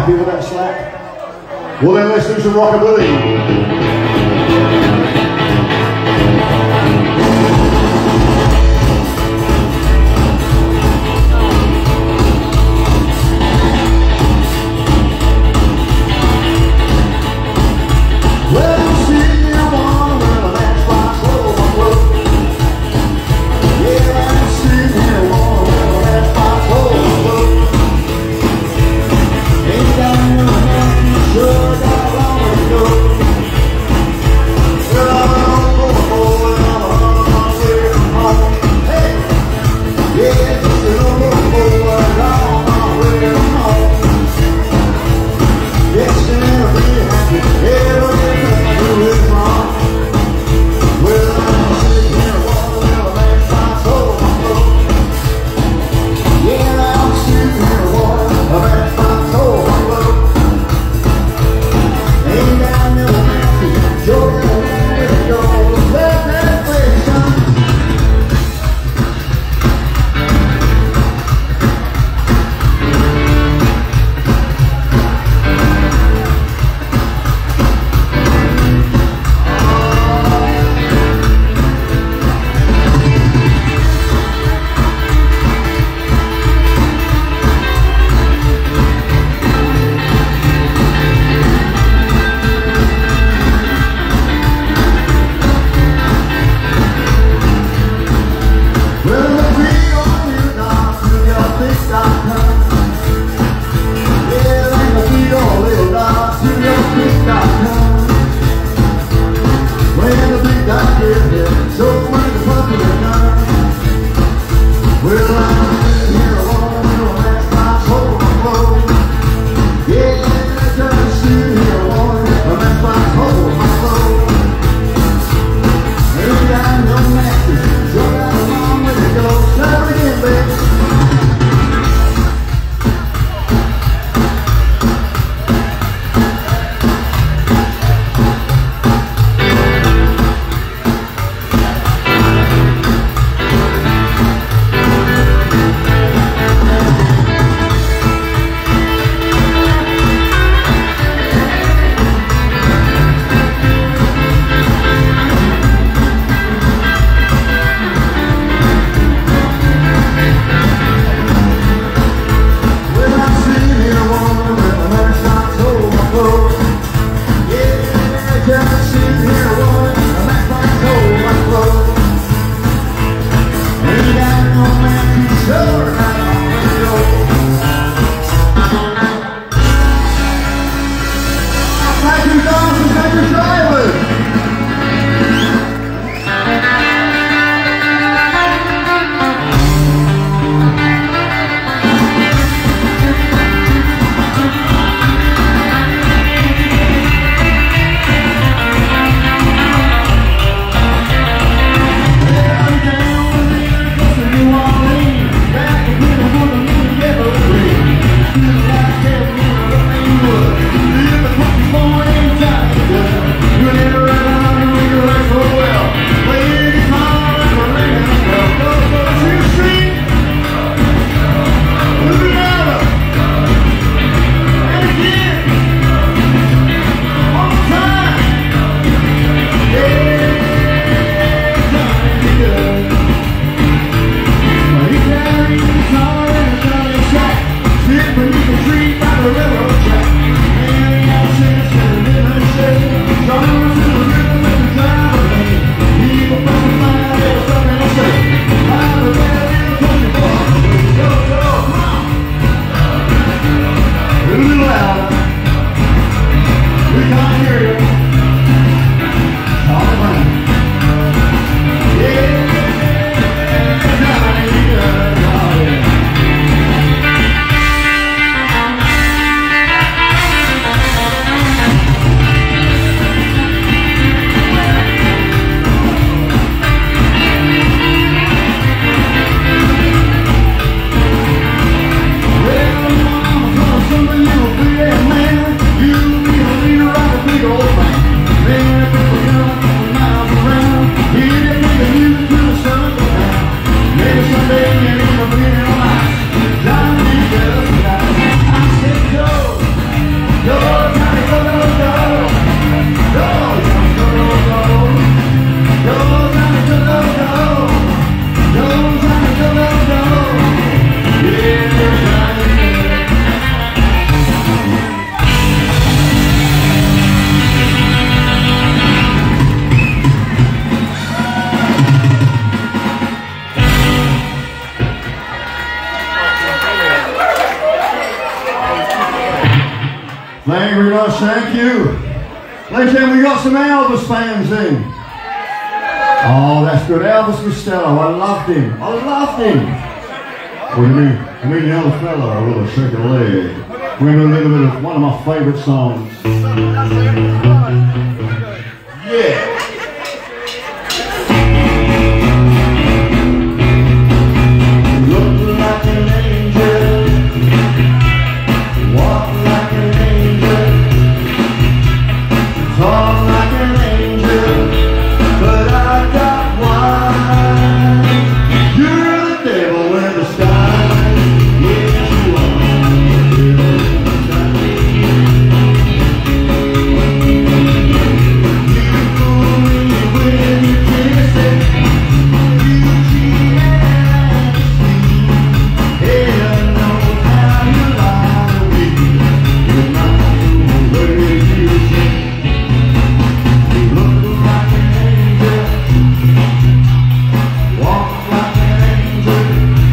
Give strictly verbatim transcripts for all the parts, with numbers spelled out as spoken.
happy with that slap? Well then, let's do some rockabilly. you very much, thank you. Ladies and gentlemen, we got some Elvis fans in. Oh, that's good. Elvis Costello, I loved him. I loved him. What do you mean? I mean the other fella with a shaking leg. We're going to do a little bit of one of my favorite songs. Yeah. Look like an angel, walk like an angel, talk like an angel, but I got wine. You're the devil in disguise. Yes, you are the devil in disguise. You fool me when you kiss it. You cheat and deceive. Heaven knows how you lie to me. You're not the way you say. You look like an angel, walk like an angel,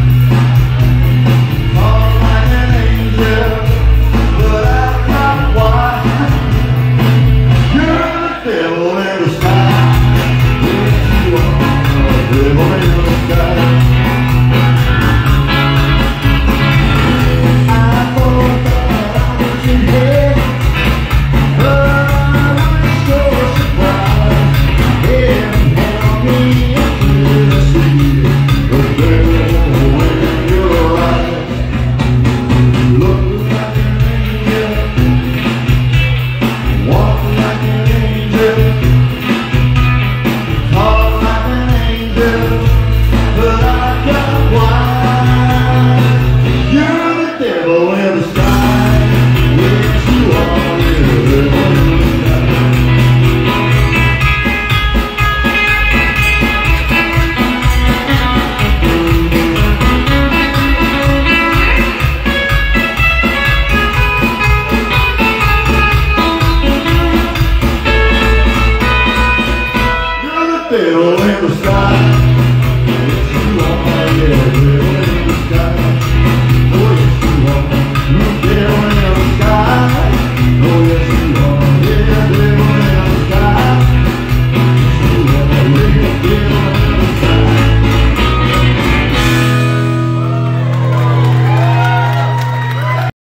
talk like an angel, but I've got wine. You're the devil in disguise. Yes, you are the devil in disguise. I thought that I was in heaven, but I was so surprised. Heaven held me until I see the devil in your eyes. You look like an angel, walk like an angel, talk like an angel, but I got wine. You're the devil in disguise. Yes, you are the devil in disguise. You're the devil in disguise.